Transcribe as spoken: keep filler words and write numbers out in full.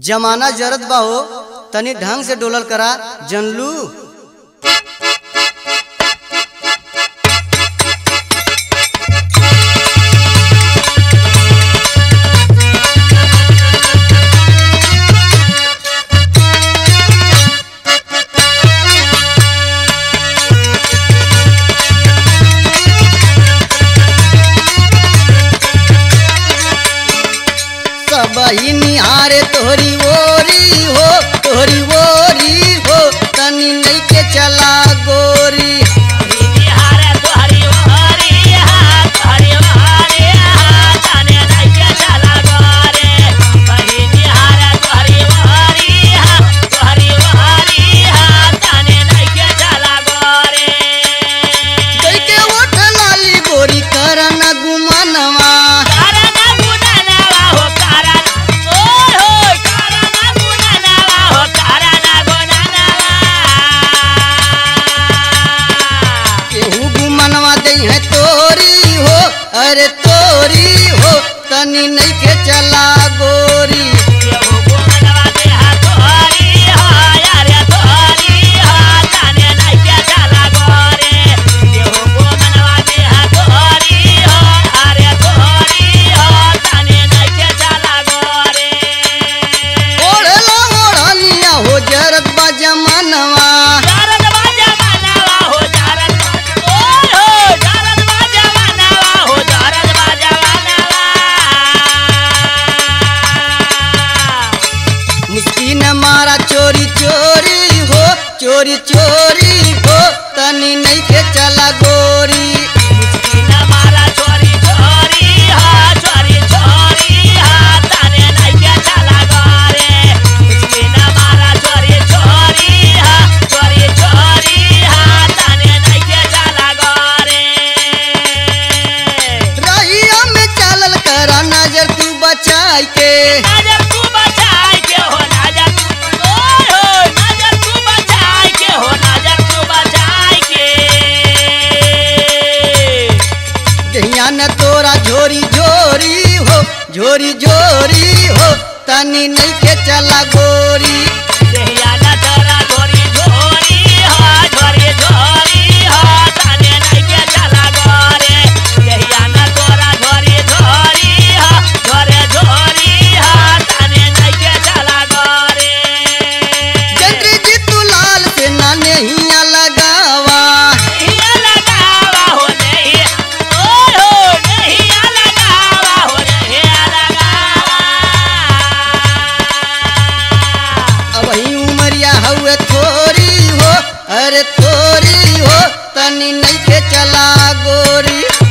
जमाना जरत बा हो, तनी ढंग से डोलल करा जनलू। सबही निहारे तोहरी ओरी हो, तोहरी ओरी हो, तनी नहीं के चला गोरी। है तोरी हो, अरे तोरी हो, तनी नहीं के चला गोरी। ओढ़ला ओढ़निया हो जरत बा जमानवा, मारा चोरी चोरी हो, चोरी चोरी हो, तनी नहीं के चला गोरी। मारा चोरी चोरी हो, चोरी चोरी हो, तनी नहीं के चला गोरी। मारा चोरी चोरी हो, चोरी चोरी हो, तनी नहीं के चला गोरी। रहिया में चलल करा नजर तू बचाई के, नजर तू बचाई के हो, नजर न तोरा झोरी झोरी हो, झोरी झोरी हो, तनी नहीं के चला गोरी। न तोरा झोरी झोरी हो, झोरी झोरी हो, तनी नहीं के चला गोरी। न तोरा झोरी झोरी हो, झोरी झोरी हो, तनी नहीं के चला गोरी। जंत्री जी तू लाल से ना नहिया लगावा, अरे थोरी हो, तनी नहीं के चला गोरी।